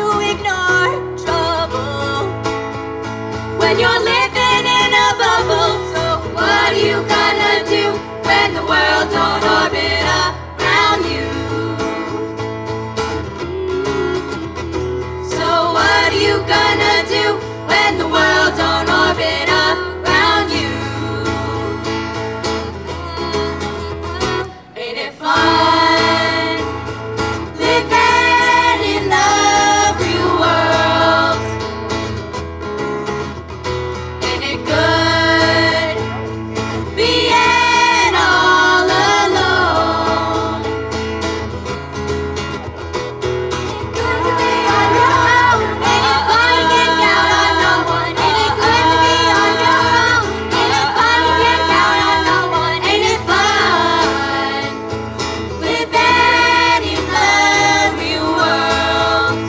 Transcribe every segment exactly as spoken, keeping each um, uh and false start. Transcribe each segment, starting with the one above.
ignore trouble when you're living in a bubble. So what are you gonna do when the world don't orbit around you? So what are you gonna do when the world don't orbit around you? Ain't it fun living in the real world? Ain't it good being all alone? Ain't it good to be on your own? Ain't it fun you can't count on no one? Ain't it good to be on your own? Ain't it fun you can't count on no one? Ain't it fun living in the real world?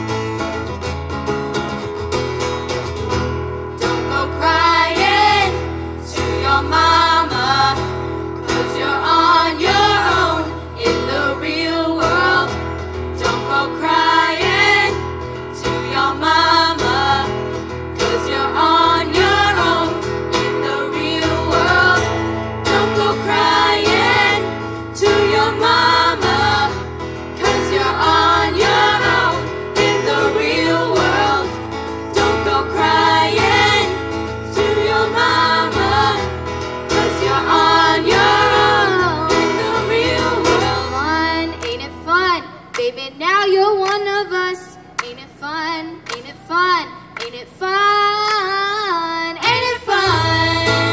Don't go crying to your mama, 'cause you're on your own in the real world. Don't go crying to your mama, 'cause you're on your own in the real world. Don't go crying to your mama, 'cause you're on your own in the real world. Don't go crying to your mama, 'cause you're on your own in the real world. Fun, ain't it fun? Baby, now you're one of us. Ain't it fun? Ain't it fun? Ain't it fun? Ain't it fun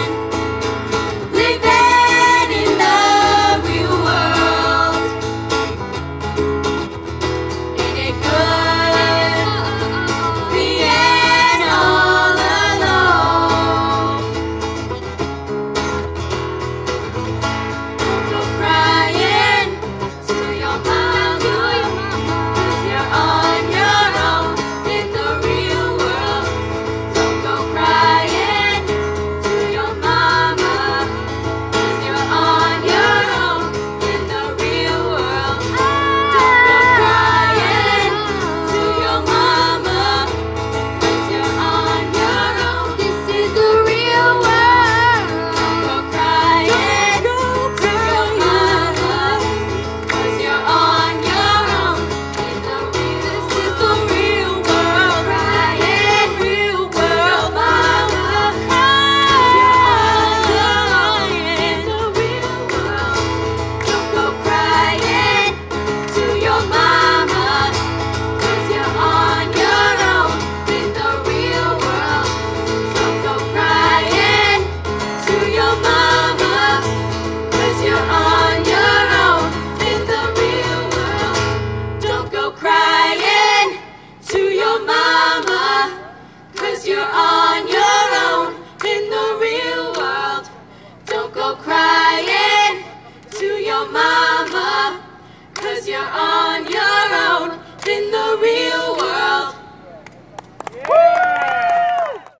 living in the real world? Ain't it good being all alone? Don't go crying to your mama, 'cause you're on your own in the real world. Don't go crying to your mama, 'cause you're on your own in the real world. Don't go crying to your mama, 'cause you're on your own. This is the real world. Don't go crying to your mama, 'cause you're on your own in the real. This is the real world. Crying, real world, mama, 'cause you're on your own in the real world. Don't go crying to your mama, 'cause you're on your own in the real world. Don't go crying to your mama, 'cause you're on your own in the real world. Don't go crying to your mama, 'cause you're on your own in the real world. Don't go crying to your mama, 'cause you're on your own in the real world.